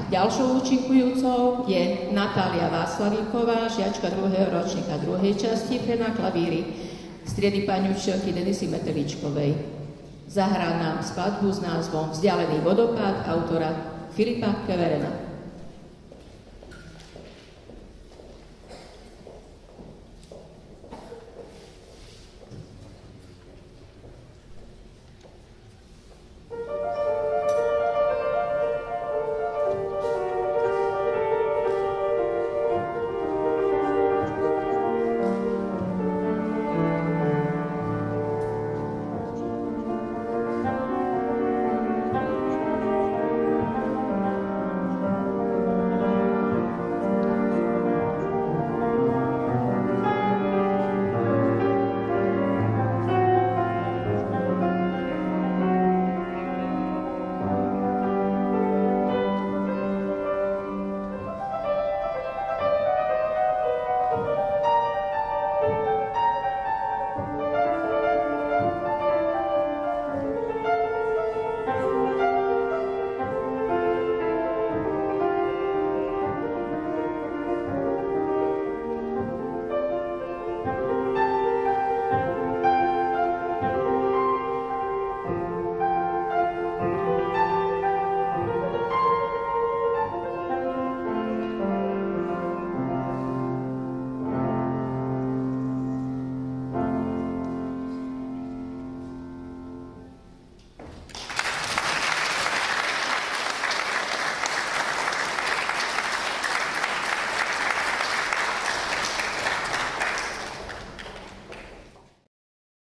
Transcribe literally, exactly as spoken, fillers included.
Ďalšou účinkujúcou je Natália Václavíková, žiačka druhého ročníka druhej časti pre na klavíri z triedy pani učiteľky Denisy Meteličkovej. Zahrá nám skladbu s názvom Vzdialený vodopád autora Filipa Keverena.